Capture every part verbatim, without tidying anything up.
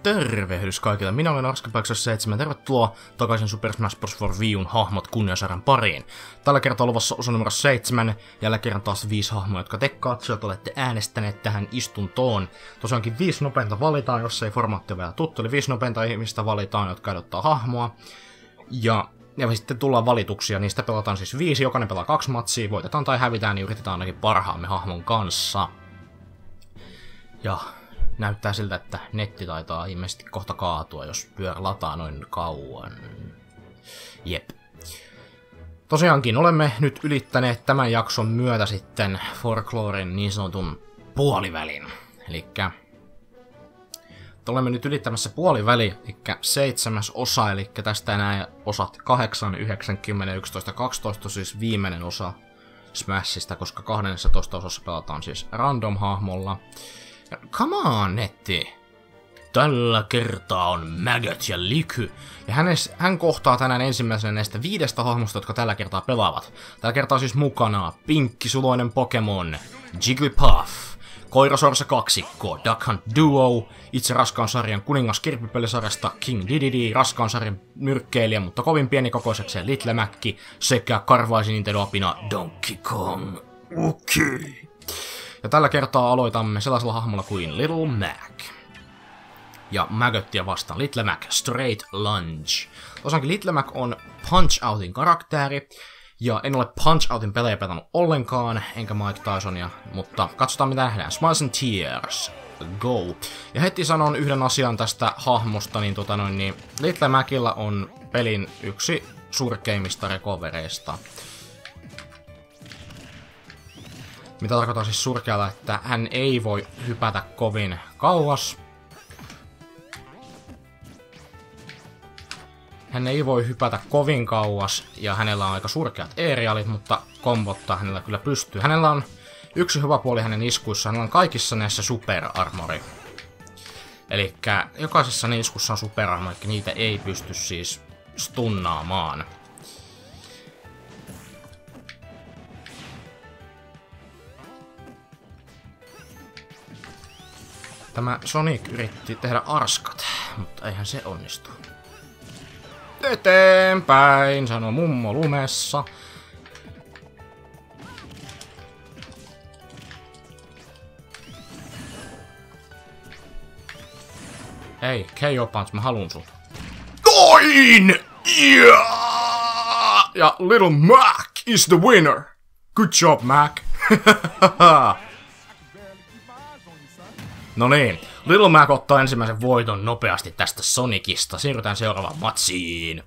tervehdys kaikille. Minä olen Arskapaksos seitsemän. Tervetuloa takaisin Super Smash Bros. For Wii U:n hahmot kunniasarjan pariin. Tällä kertaa luvassa osa numero seitsemän. Jälleen kerran taas viisi hahmoa, jotka te katsojat olette äänestäneet tähän istuntoon. Tosiaankin viisi nopeinta valitaan, jos ei formaatti ole vielä tuttu. Eli viisi nopeinta ihmistä valitaan, jotka ehdottaa hahmoa. Ja, ja sitten tullaan valituksia. Niistä pelataan siis viisi. Jokainen pelaa kaksi matsia. Voitetaan tai hävitään, niin yritetään ainakin parhaamme hahmon kanssa. Ja näyttää siltä, että netti taitaa ilmeisesti kohta kaatua, jos pyörä lataa noin kauan. Jep. Tosiaankin olemme nyt ylittäneet tämän jakson myötä sitten Folkloren niin sanotun puolivälin. Elikkä olemme nyt ylittämässä puoliväli, eli seitsemäs osa, eli tästä enää osat kahdeksan, yhdeksän, kymmenen, yksitoista, kaksitoista, siis viimeinen osa Smashista, koska kahdennessatoista osassa pelataan siis random-hahmolla. Ja come on, netti! Tällä kertaa on Maggot ja Liky, ja hänes, hän kohtaa tänään ensimmäisenä näistä viidestä hahmosta, jotka tällä kertaa pelaavat. Tällä kertaa siis mukana pinkkisuloinen Pokemon, Jigglypuff, Koirasorsa kaksikko, Duck Hunt Duo, itse raskaan sarjan kuningas kirppipelisarjasta King Dedede, raskaan sarjan myrkkeilijä, mutta kovin pienikokoisekseen Little Mac sekä karvaisin Nintendo-apina Donkey Kong. Okei. Okay. Ja tällä kertaa aloitamme sellaisella hahmolla kuin Little Mac. Ja Maggottia vastaan Little Mac Straight Lunge. Tosiaankin Little Mac on Punch-Outin karakteri. Ja en ole Punch-Outin pelejä pelannut ollenkaan, enkä Mike Tysonia, mutta katsotaan mitä nähdään. Smiles and Tears. Go. Ja heti sanon yhden asian tästä hahmosta, niin, tota noin, niin Little Macilla on pelin yksi surkeimmista recovereista. Mitä tarkoittaa siis surkealla, että hän ei voi hypätä kovin kauas. Hän ei voi hypätä kovin kauas, ja hänellä on aika surkeat aerialit, mutta kombottaa hänellä kyllä pystyy. Hänellä on yksi hyvä puoli hänen iskuissa, hänellä on kaikissa näissä superarmori. Elikkä jokaisessa iskussa on superarmori, niitä ei pysty siis stunnaamaan. Tämä Sonic yritti tehdä arskat, mutta eihän se onnistu. Eteenpäin, sanoo mummo lumessa. Hei, K O Punch, mä haluun sut. Noin! Yeah! Ja Little Mac is the winner. Good job, Mac. No niin, Little Mac ottaa ensimmäisen voiton nopeasti tästä Sonicista. Siirrytään seuraavaan matsiin.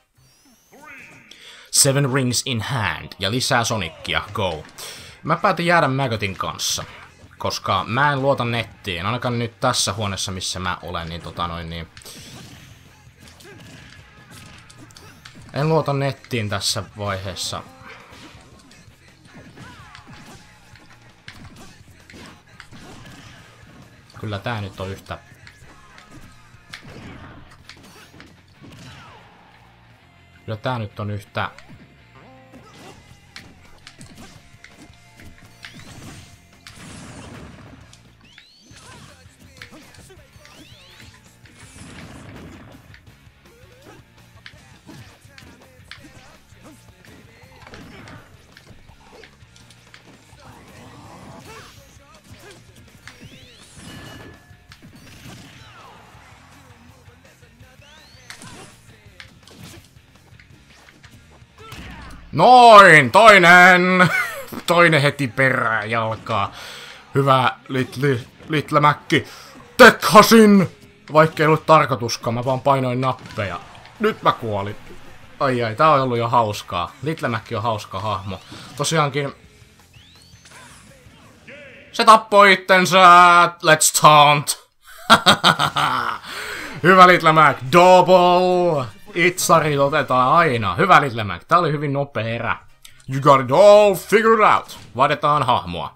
Seven rings in hand ja lisää Sonicia, go. Mä päätin jäädä Maggotin kanssa, koska mä en luota nettiin, ainakaan nyt tässä huoneessa missä mä olen, niin tota noin niin. En luota nettiin tässä vaiheessa. Kyllä tää nyt on yhtä... Kyllä tää nyt on yhtä... Noin! Toinen! Toinen heti perään jalkaa. Hyvä Little, little Mäkki. Tekhasin! Vaikka ei ollut tarkoituskaan, mä vaan painoin nappeja. Nyt mä kuolin. Ai ai, tää on ollut jo hauskaa. Little Mäkki on hauska hahmo. Tosiaankin... Se tappoi itsensä! Let's taunt! Hyvä Little Mac, double! Itsarit otetaan aina. Hyvä Little Mac, tää oli hyvin nopea erä. You got it all figured out. Vaihdetaan hahmoa.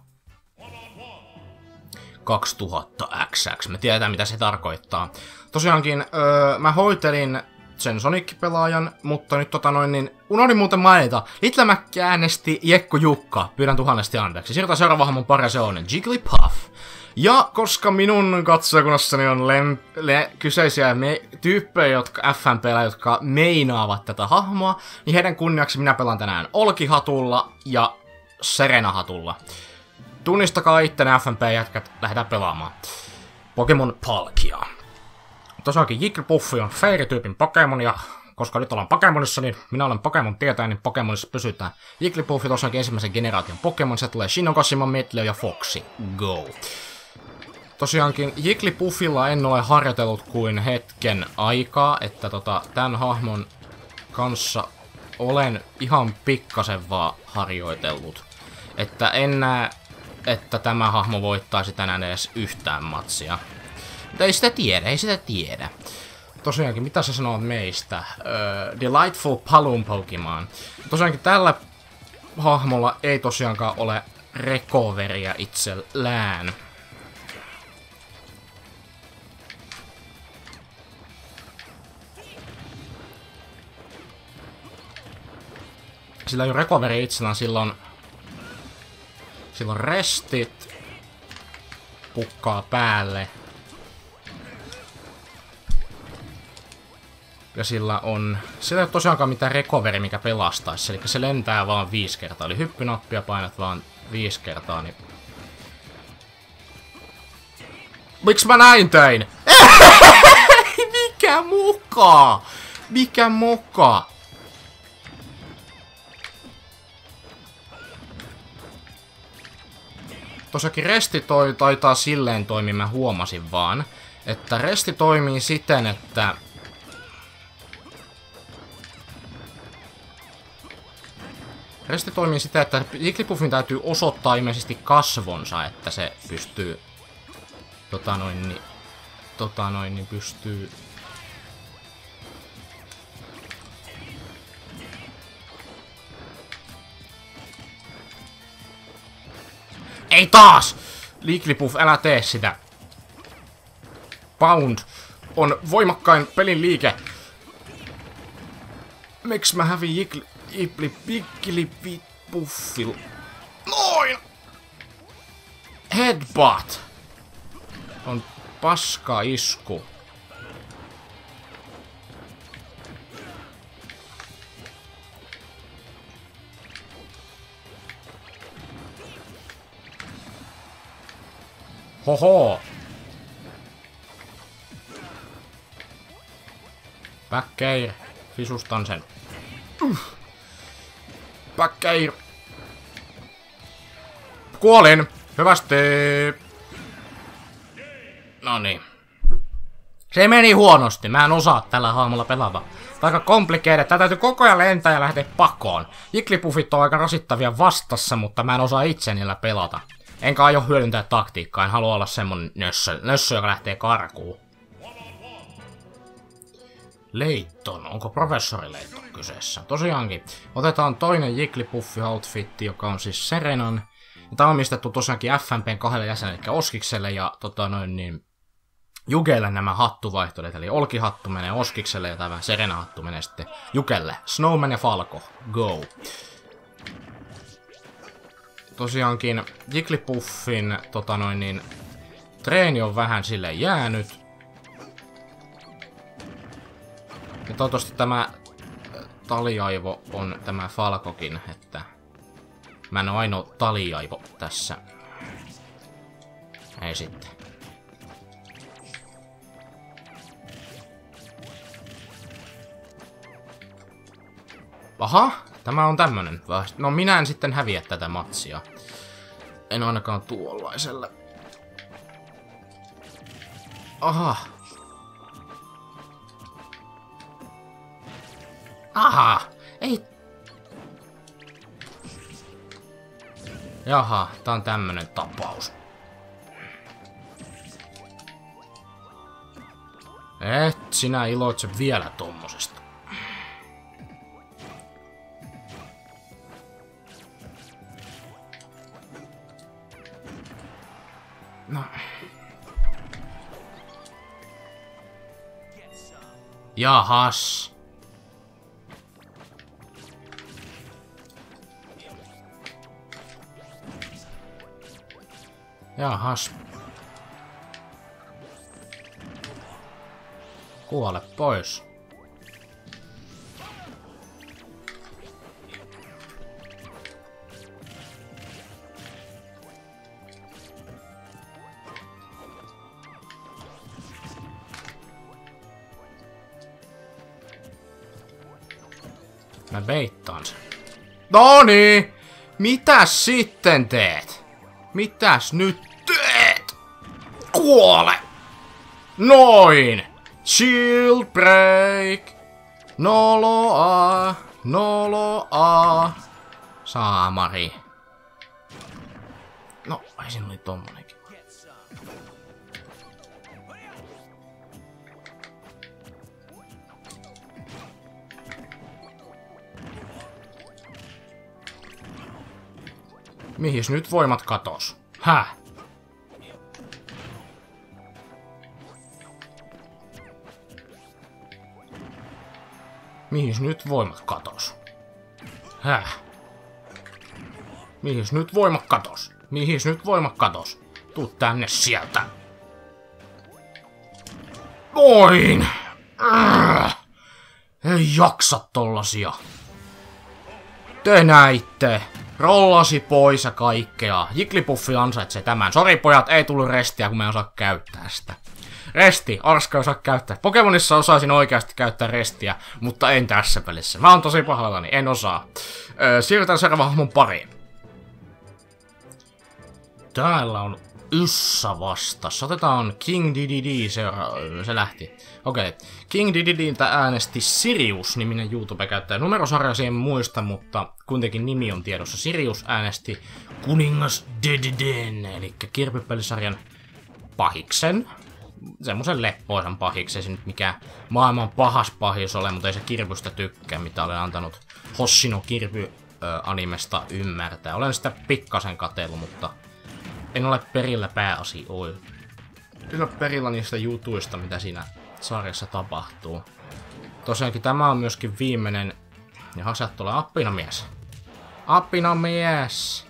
kaksituhatta X X, me tiedetään mitä se tarkoittaa. Tosiaankin, öö, mä hoitelin sen Sonic-pelaajan, mutta nyt tota noin niin... Unohdin muuten mainita. Little Mac äänesti Jekko Jukka. Pyydän tuhannesti anteeksi. Siirrytään seuraava hahmon pari, se on Jigglypuff. Ja koska minun katsojakunnassani on lem- le- kyseisiä me- tyyppejä, jotka F M P:llä, jotka meinaavat tätä hahmoa, niin heidän kunniaksi minä pelaan tänään Olkihatulla ja Serena-hatulla. Tunnistakaa ittenne F M P-jätkät, lähdetään pelaamaan Pokemon Palkia. Tosiaankin Jigglypuffi on Fairy-tyypin Pokemon, ja koska nyt ollaan Pokemonissa, niin minä olen Pokemon tietäjä, niin Pokemonissa pysytään. Jigglypuffi tosiaankin ensimmäisen generaation Pokemon, se tulee Shinokashima, Metleo ja Foxy. Go! Tosiaankin Jigglypuffilla en ole harjoitellut kuin hetken aikaa, että tota, tämän hahmon kanssa olen ihan pikkasen vaan harjoitellut. Että en näe, että tämä hahmo voittaisi tänään edes yhtään matsia. Mutta ei sitä tiedä, ei sitä tiedä. Tosiaankin, mitä sä sanoo meistä? Uh, Delightful Balloon Pokemon. Tosiaankin tällä hahmolla ei tosiaankaan ole recoveria itsellään. Sillä ei ole recovery itsellään, silloin silloin restit pukkaa päälle. Ja sillä on... Sillä ei ole tosiaankaan mitään recovery, mikä pelastaisi. Eli se lentää vaan viisi kertaa. Eli hyppynappia painat vaan viisi kertaa, niin... Miks mä näin tein? Mikä muka? Mikä muka? Tosiaankin resti toi, taitaa silleen toimia, mä huomasin vaan. Että resti toimii siten, että... Resti toimii siten, että Jigglypuffin täytyy osoittaa ilmeisesti kasvonsa, että se pystyy... Tota noin, niin... Tota noin, niin pystyy... Ei taas! Jigglypuff, älä tee sitä. Pound on voimakkain pelin liike. Miksi mä hävin Jiggly... Jigglypuffil? Noin! Headbutt! On paska isku. Hoho! Backgeir. Sisustan sen. Uh. Backgeir. Kuolin! Hyvästi! Noniin. Se meni huonosti. Mä en osaa tällä hahmolla pelata. Aika komplikeiden. Tää täytyy koko ajan lentää ja lähteä pakoon. Jigglypuffit on aika rasittavia vastassa, mutta mä en osaa itse niillä pelata. Enkä aio hyödyntää taktiikkaa, en halua olla semmonen nössö, nössö joka lähtee karkuun. Layton, onko professori Layton kyseessä? Tosiaankin, otetaan toinen Jigglypuffi-outfitti, joka on siis Serenan. Tämä on omistettu tosiaankin F M P:n kahdelle jäsenelle, eli Oskikselle ja tota noin niin... Jugelle nämä hattuvaihtoehdot, eli Olkihattu menee Oskikselle ja tämä Serena-hattu menee sitten Jugelle. Snowman ja Falco, go! Tosiaankin Jigglypuffin tota noin niin, treeni on vähän sille jäänyt. Ja toivottavasti tämä taliaivo on tämä Falcokin, että mä en oo ainoa taliaivo tässä. Ei sitten. Aha! Tämä on tämmönen. No minä en sitten häviä tätä matsia. En ainakaan tuollaiselle. Aha. Aha. Ei. Jaha, tää on tämmönen tapaus. Et sinä iloitse vielä tommosesta. No. Jahas. Jahas. Kuole pois. Mä beittaan sen. Noniin! Mitäs sitten teet? Mitäs nyt teet? Kuole! Noin! Shield break! Noloa! Noloa! Saamari. No, ai siinä oli tommonenkin. Mihis nyt voimat katos? Häh? Mihis nyt voimat katos? Häh? Mihis nyt voimat katos? Mihis nyt voimat katos? Tuu tänne sieltä. Noin! Äh. Ei jaksa tollasia. Te näitte. Rollasi pois ja kaikkea. Jigglypuffi ansaitsee tämän. Sori pojat, ei tullut restiä, kun mä en osaa käyttää sitä. Resti, Arska ei osaa käyttää. Pokemonissa osaisin oikeasti käyttää restiä, mutta en tässä pelissä. Mä oon tosi pahallani, en osaa. Öö, siirrytään seuraavan hahmon pariin. Täällä on Yssä vastassa. Otetaan King Dedede, seura... se lähti. Okei. Okay. King Dedediltä äänesti Sirius-niminen YouTube-käyttäjä. Numerosarja en muista, mutta kuitenkin nimi on tiedossa. Sirius äänesti Kuningas Dededen, eli kirpypelisarjan pahiksen. Semmosen leppoisan pahiksen, se nyt mikä maailman pahas pahis ole, mutta ei se kirpystä tykkää, mitä olen antanut Hoshino Kirpy-animesta ymmärtää. Olen sitä pikkasen katsellut, mutta en ole perillä pääasioilla. En ole perillä niistä jutuista, mitä siinä sarjassa tapahtuu. Tosiaankin tämä on myöskin viimeinen... Ja sieltä tulee Appinamies. Appinamies!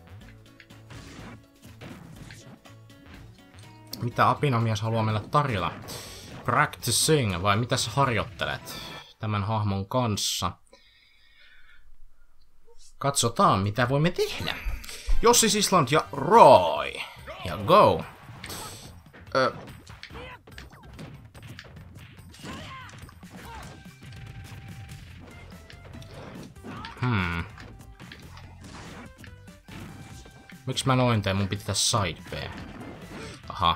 Mitä Apinamies haluaa meille tarjolla? Practicing, vai mitä sä harjoittelet tämän hahmon kanssa? Katsotaan, mitä voimme tehdä. Jossis Island ja Roy. Ja go. Ö. Hmm. Miksi mä noin teen? Mun pitää side B. Aha.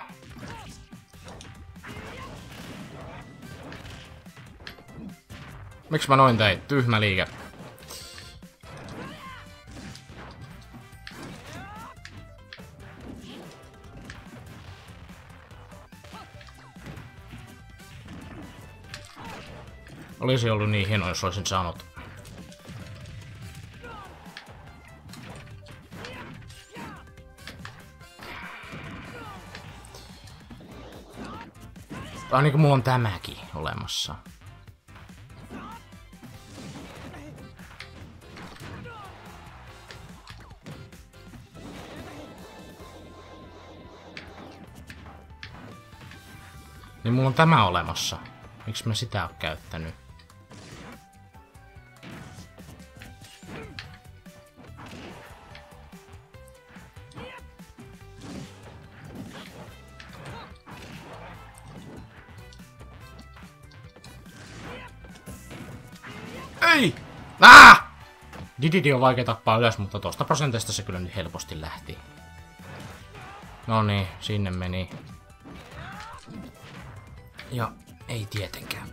Miksi mä noin tein? Tyhmä liike. Olisi ollut niin hienoa, jos olisin saanut. Ah, niin kuin mulla on tämäkin olemassa. Niin mulla on tämä olemassa. Miksi mä sitä oon käyttänyt? Ei! Ah! Dedede on vaikea tappaa ylös, mutta tosta prosentista se kyllä nyt helposti lähti. No niin, sinne meni. Ja ei tietenkään.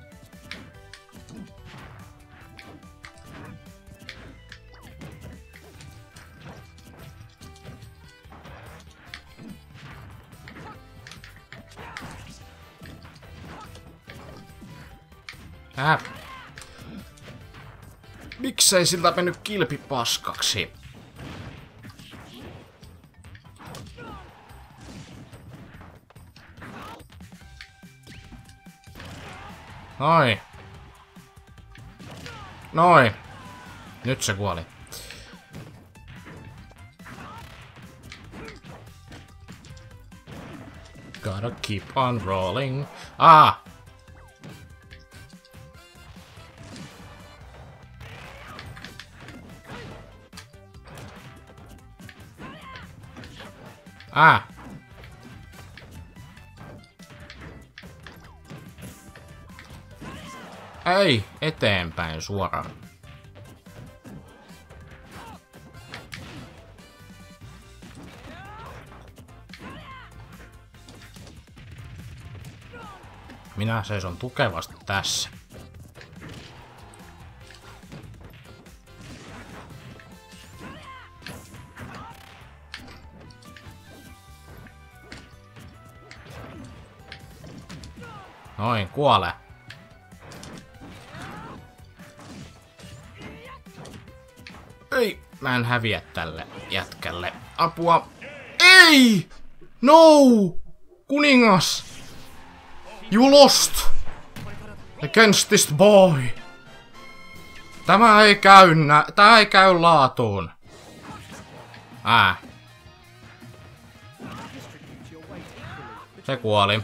Äh. Miksei siltä mennyt kilpi paskaksi? Noi. Noi. Nyt se kuoli. Gotta keep on rolling. Ah! Ää! Ei! Eteenpäin suoraan. Minä seison tukevasti tässä. Noin, kuole. Ei, mä en häviä tälle jätkälle. Apua. Ei! No! Kuningas! You lost! Against this boy! Tämä ei käy nä... Tää ei käy laatuun. Ää. Se kuoli.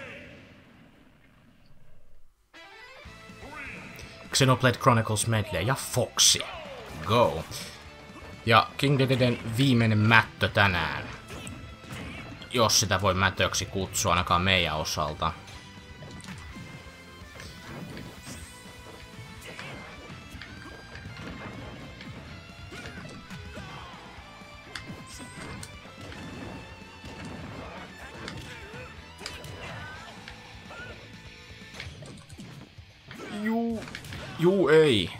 Xenoblade Chronicles Medley ja Foxy. Go. Ja King Dededen viimeinen mättö tänään. Jos sitä voi mätöksi kutsua ainakaan meidän osalta. Juu. Juu ei.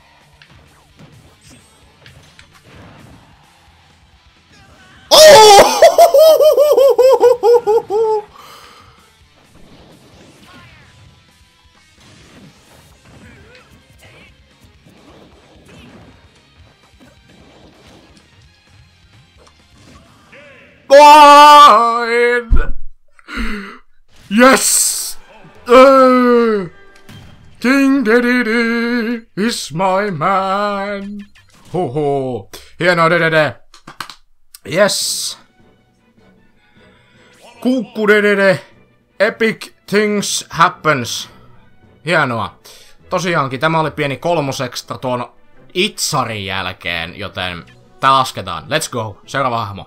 Fine. Yes. Uh, King Dedede is my man. Hoho. Hienoa Dedede. Yes. Kuukku Dedede. Epic things happens. Hienoa. Tosiaankin tämä oli pieni kolmosekstra tuon Itzarin jälkeen, joten tää lasketaan. Let's go. Seuraava hahmo.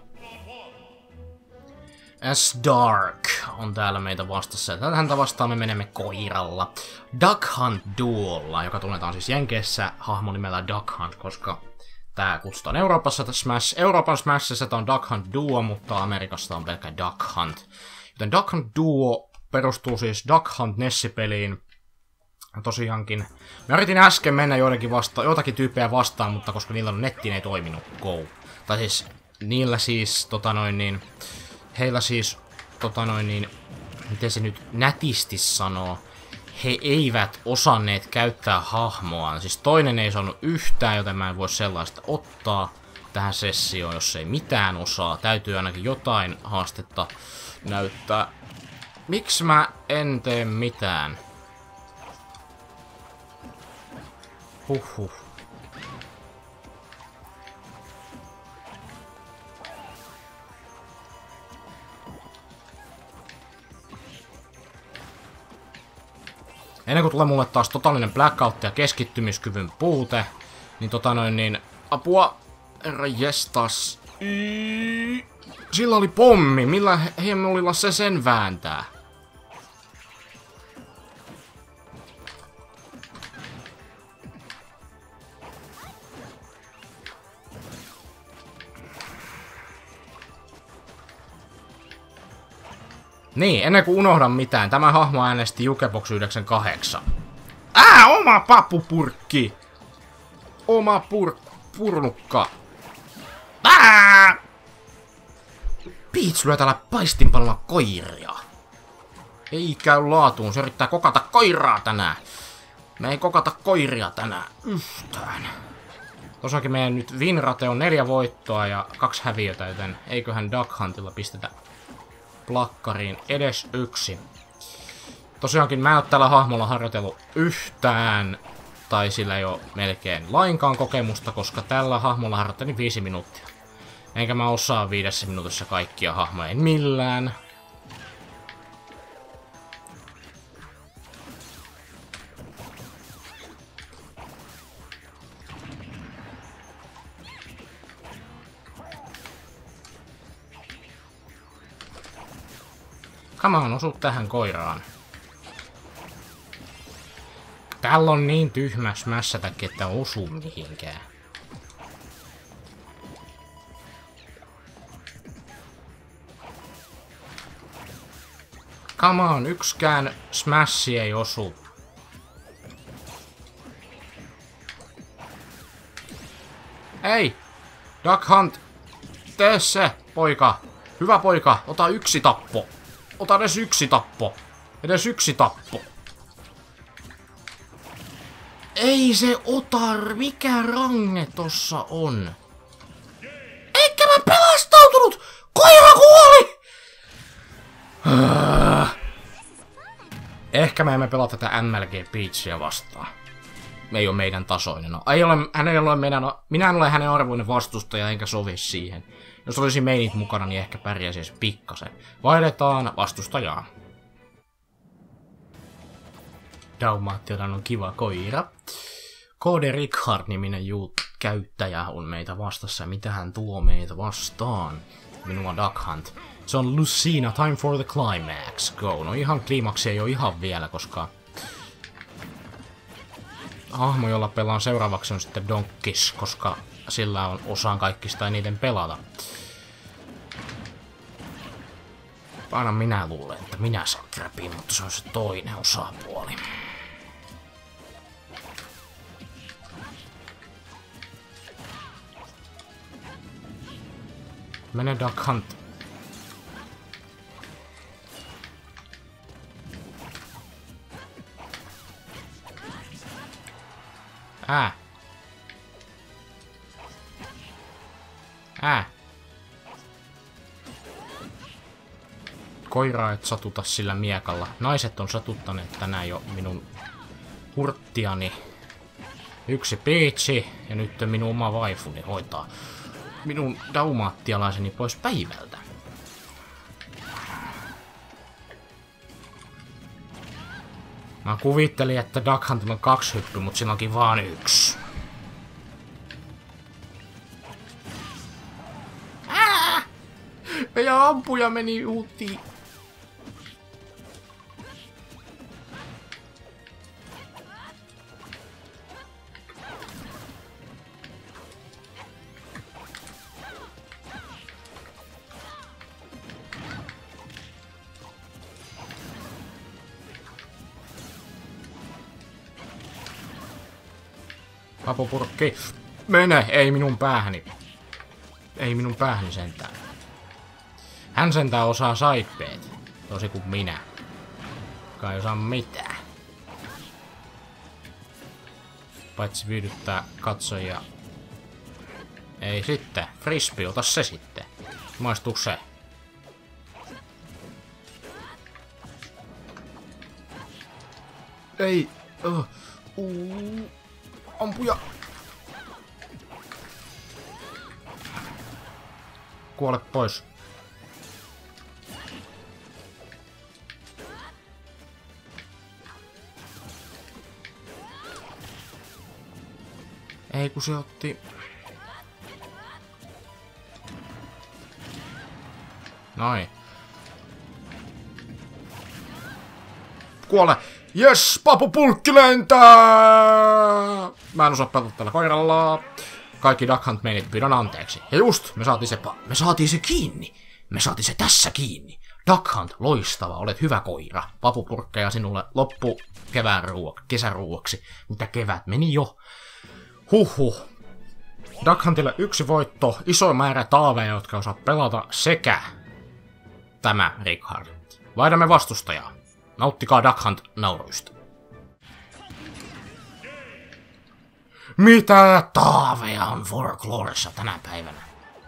As Dark on täällä meitä vastassa. Häntä vastaan me menemme koiralla. Duck Hunt Duolla, joka tunnetaan siis Jenkeissä hahmo nimellä Duck Hunt, koska tää kutsutaan Euroopassa Smash. Euroopan Smashissa tää on Duck Hunt Duo, mutta Amerikassa on pelkkä Duck Hunt. Joten Duck Hunt Duo perustuu siis Duck Hunt Nessi-peliin. Tosiaankin. Mä yritin äsken mennä joidenkin vasta joitakin tyyppejä vastaan, mutta koska niillä on nettiin ei toiminut. Go. Tai siis niillä siis tota noin niin... Heillä siis, tota noin niin, miten se nyt nätisti sanoo, he eivät osanneet käyttää hahmoaan. Siis toinen ei saanut yhtään, joten mä en voi sellaista ottaa tähän sessioon, jos ei mitään osaa. Täytyy ainakin jotain haastetta näyttää. Miksi mä en tee mitään? Huhhuh. Ennen kuin tulee mulle taas totaalinen blackout ja keskittymiskyvyn puute, niin tota noin niin... Apua! Herra jestas! Iii. Sillä oli pommi! Millä hemmolilla se sen vääntää? Niin, ennen kuin unohdan mitään, tämä hahmo äänesti Jukebox yhdeksänkymmentäkahdeksan. Ää, oma papupurkki! Oma pur... purnukka. Ää! Peach lyö täällä paistinpanolla koiria. Ei käy laatuun, se yrittää kokata koiraa tänään. Me ei kokata koiria tänään yhtään. Tosiaankin meidän nyt winrate on neljä voittoa ja kaksi häviötä, joten eiköhän Duck Huntilla pistetä plakkariin edes yksi. Tosiaankin mä en oo tällä hahmolla harjoitellut yhtään, tai sillä ei oo melkein lainkaan kokemusta, koska tällä hahmolla harjoittelin viisi minuuttia. Enkä mä osaa viidessä minuutissa kaikkia hahmoja, en millään. Come on, osu tähän koiraan. Täällä on niin tyhmä smässätäkin, että osuu mihinkään. Come on, yksikään smashi ei osu. Ei! Duck Hunt! Tee se, poika! Hyvä poika, ota yksi tappo! Ota edes yksi tappo! Edes yksi tappo! Ei se ota, mikä range tossa on? Eikä mä pelastautunut! Koira kuoli! Ehkä me emme pelaa tätä M L G Peachia vastaan. Ei ole meidän tasoinen. No, ei ole, hän ei ole meidän, minä en ole hänen arvoinen vastustaja, enkä sovi siihen. Jos olisi meinit mukana, niin ehkä pärjäisi edes pikkasen. Vaihdetaan vastustajaa. Dalmatian on kiva koira. Code Richard-niminen käyttäjä on meitä vastassa. Mitä hän tuo meitä vastaan? Minua Duck Hunt. Se on Lucina, time for the climax. Go. No ihan kliimaksi ei ole ihan vielä, koska hahmo, jolla pelaan seuraavaksi, on sitten Donkkis, koska sillä on osaan kaikista eniten pelata. Aina minä luulen, että minä saan grabin, mutta se on se toinen osapuoli. Mene Duck Hunt. Ää. Ää. Koiraa et satuta sillä miekalla. Naiset on satuttaneet tänään jo minun hurttiani. Yksi Peachi ja nyt minun oma vaifuni hoitaa minun daumaattialaiseni pois päivältä. Mä kuvittelin, että Duck Huntilla on kaksi hyppyä, mutta siinä onkin vaan yksi. Ää! Meidän ampuja meni uutiin. Papupurkki. Mene! Ei minun päähäni. Ei minun päähäni sentään. Hän sentään osaa saippeet. Tosi kuin minä. Kai ei osaa mitään. Paitsi viihdyttää katsojia. Ei sitten. Frisbee, ota se sitten. Maistuu se. Ei. Uh. Uh. Ampuja! Kuole pois. Ei kun se otti. Noin. Kuole! Jes, papupulkki lentää! Mä en osaa pelata tällä koiralla. Kaikki Duck Hunt meinit pyydän anteeksi. Ja just, me saatiin se, me saatiin se kiinni. Me saatiin se tässä kiinni. Duck Hunt, loistava, olet hyvä koira. Papupurkkeja sinulle loppu kevään ruoka, kesäruuaksi. Mitä kevät meni jo. Huhhuh. Duck Huntille yksi voitto, iso määrä taaveja, jotka osaa pelata, sekä tämä Richard. Vaihdamme vastustajaa. Nauttikaa Duck Hunt nauruista. Mitä taaveja on Folkloressa tänä päivänä?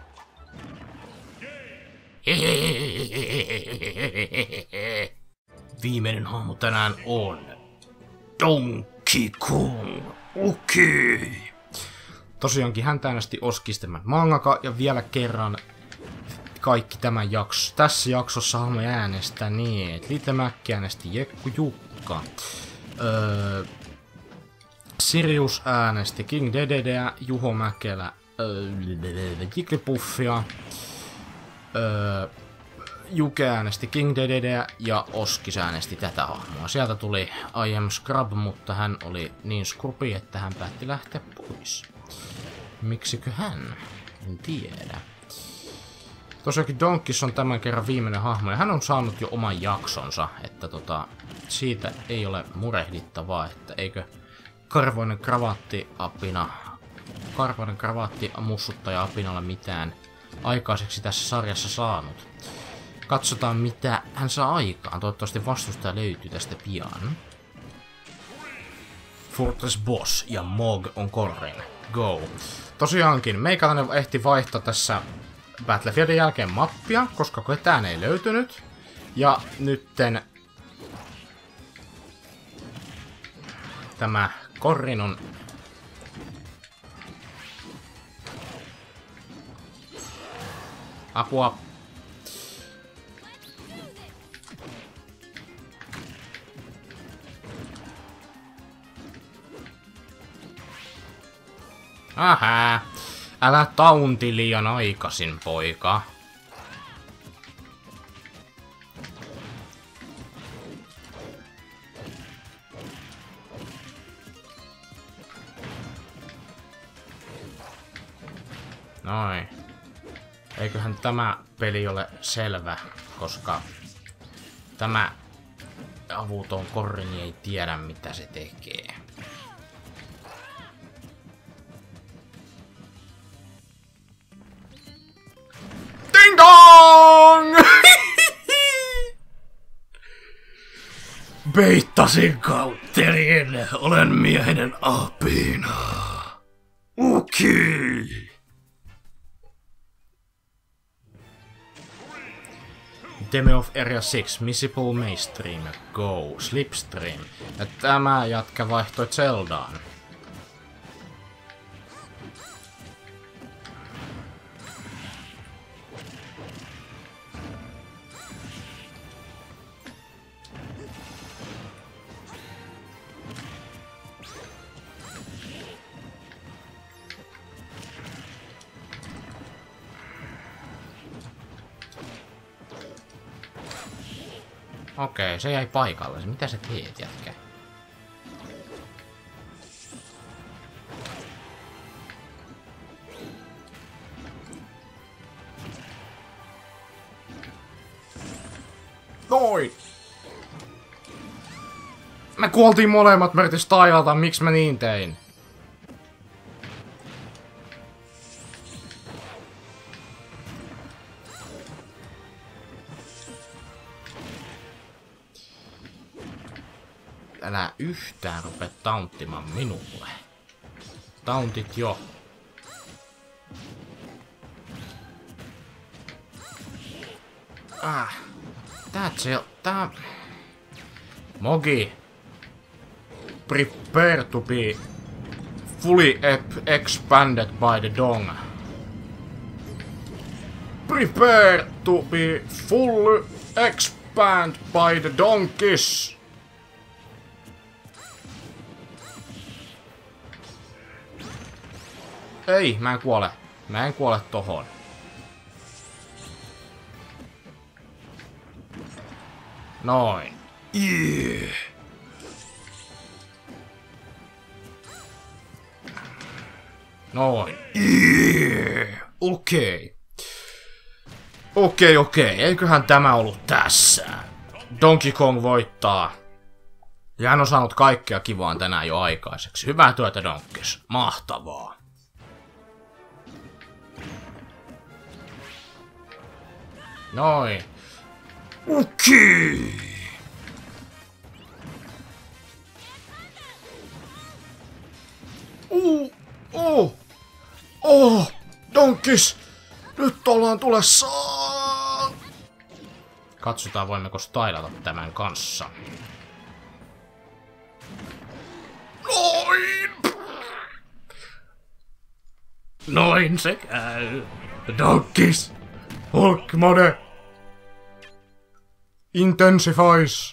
Viimeinen hahmo tänään on Donkey Kong. Okei. Okay. Tosiaankin hän äänesti Oskistemän mangaka ja vielä kerran kaikki tämän jakso. Tässä jaksossa hahmoja äänestää niin, että Little Mac äänesti Jekku Jukka. Öö, Sirius äänesti King Dededeä, Juho Mäkelä, öö, Jigglypuffia, öö, Juke äänesti King Dededeä ja Oskis äänesti tätä hahmoa. Sieltä tuli I am Scrub, mutta hän oli niin skrupi, että hän päätti lähteä pois. Miksikö hän? En tiedä. Tosiaankin Donkis on tämän kerran viimeinen hahmo ja hän on saanut jo oman jaksonsa, että tota, siitä ei ole murehdittavaa, että eikö karvoinen kravaattiapina, karvoinen kravaatti mussuttaja apina ole mitään aikaiseksi tässä sarjassa saanut. Katsotaan mitä hän saa aikaan, toivottavasti vastustaja löytyy tästä pian. Fortress Boss ja Mog on Corrin. Go. Tosiaankin, meikäläinen ehti vaihtaa tässä Battlefieldin jälkeen mappia, koska ketään ei löytynyt. Ja nytten tämä Corrin on apua. Ähä. Älä taunti liian aikaisin, poika. Noin. Eiköhän tämä peli ole selvä, koska tämä avuton Corrin ei tiedä mitä se tekee. Ding dong! Beittasin counterin. Olen miehinen apina. Okei. Okay. Demi of Area six, Missable Mainstream, Go, Slipstream. Ja tämä jätkä vaihtoi Zeldaan. Okei, se jäi paikalle. Mitä sä teet, jätkä? Noin! Me kuoltiin molemmat, mä yritin stailata, miksi mä niin tein? Älä yhtään rupea taunttimaan minulle. Tauntit jo. Ah. Tää se... Tää... Mogi. Prepare to be fully expanded by the dong. Prepare to be fully expanded by the donkeys. Ei, mä en kuole. Mä en kuole tohon. Noin. Yeah. Noin. Yeah. Okei. Okei, okei. Eiköhän tämä ollut tässä. Donkey Kong voittaa. Ja hän on saanut kaikkea kivaa tänään jo aikaiseksi. Hyvää työtä, Donkeys. Mahtavaa. Noin. Okei. Uh, oh. Oh. Donkeys. Nyt ollaan tulessa. Katsotaan voimmeko stylata tämän kanssa. Noin. Noin se käy. Donkeys. Hulk mode. Intensifies.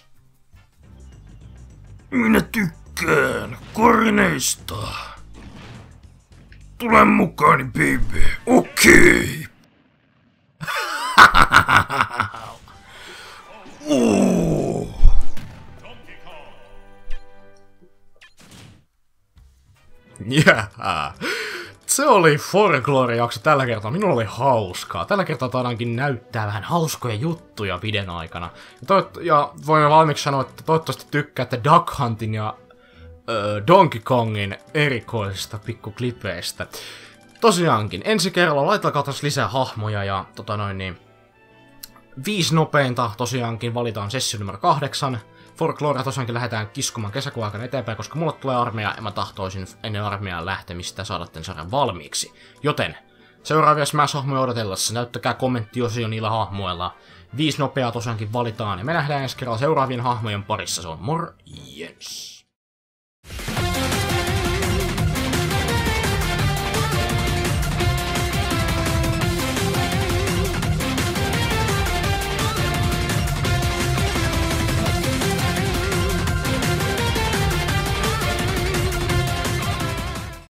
Minä tykkään Corrineista. Tule mukaani, baby. Okei. Okay. Yeah. Se oli Folklore-jakso tällä kertaa. Minulla oli hauskaa. Tällä kertaa taadaankin näyttää vähän hauskoja juttuja videon aikana. Ja, toivot- ja voimme valmiiksi sanoa, että toivottavasti tykkäätte Duck Huntin ja öö, Donkey Kongin erikoisista pikkuklipeistä. Tosiaankin, ensi kerralla laitakaa taas lisää hahmoja ja tota noin niin... Viisi nopeinta tosiaankin valitaan sessio numero kahdeksan. Folklore tosiaankin lähdetään kiskomaan kesäkuun aikana eteenpäin, koska mulle tulee armeija ja mä tahtoisin ennen armeijan lähtemistä saada tämän sarjan valmiiksi. Joten seuraavia Smash-hahmoja odotellessa näyttäkää kommenttiosio niillä hahmoilla. Viisi nopeaa tosiaankin valitaan ja me nähdään ensi kerralla seuraavien hahmojen parissa. Se on morjens!